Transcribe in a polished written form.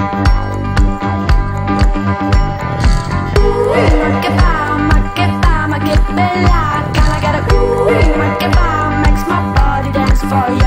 Ma che bella, can I get a ooh? Ma che fa, makes my body dance for you.